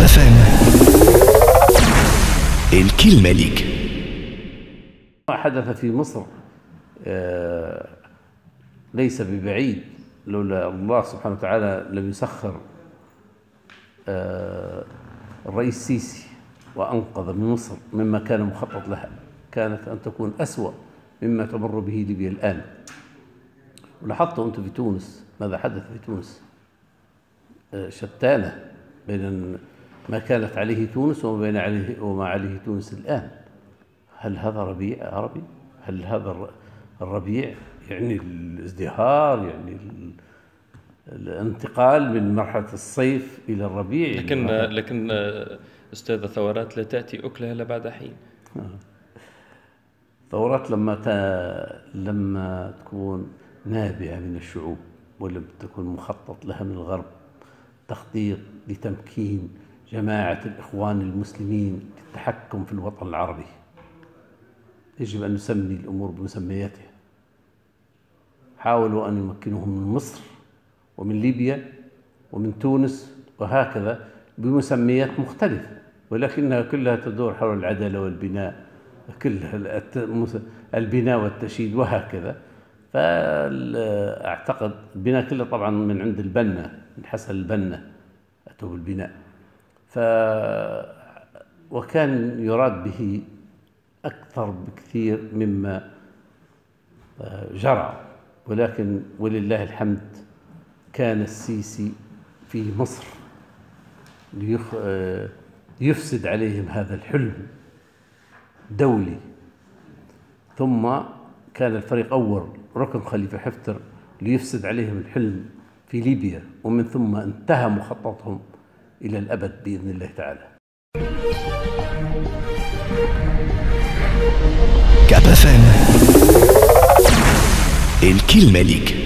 FM. الكلمة ليك. ما حدث في مصر ليس ببعيد لولا الله سبحانه وتعالى لم يسخر الرئيس السيسي وأنقذ من مصر مما كان مخطط لها. كانت أن تكون أسوأ مما تمر به ليبيا الآن. ولاحظتوا أنتم في تونس ماذا حدث في تونس؟ شتانة بين ما كانت عليه تونس وما عليه تونس الآن. هل هذا ربيع عربي؟ هل هذا الربيع يعني الازدهار، يعني الانتقال من مرحلة الصيف إلى الربيع؟ لكن أستاذ، ثورات لا تأتي أكلها إلا بعد حين. ثورات لما تكون نابعة من الشعوب ولم تكن مخطط لها من الغرب، تخطيط لتمكين جماعة الإخوان المسلمين للتحكم في الوطن العربي. يجب أن نسمي الأمور بمسمياتها. حاولوا أن يمكنوهم من مصر ومن ليبيا ومن تونس وهكذا بمسميات مختلفة، ولكنها كلها تدور حول العدالة والبناء، كلها البناء والتشييد وهكذا. فأعتقد البناء كله طبعا من عند البنا، من حسن البنا أتوا بالبناء. وكان يراد به أكثر بكثير مما جرى، ولكن ولله الحمد كان السيسي في مصر ليفسد عليهم هذا الحلم دولي. ثم كان الفريق أول ركن خليفة حفتر ليفسد عليهم الحلم في ليبيا، ومن ثم انتهى مخططهم إلى الأبد بإذن الله تعالى. كاب FM. الكلمة ليك.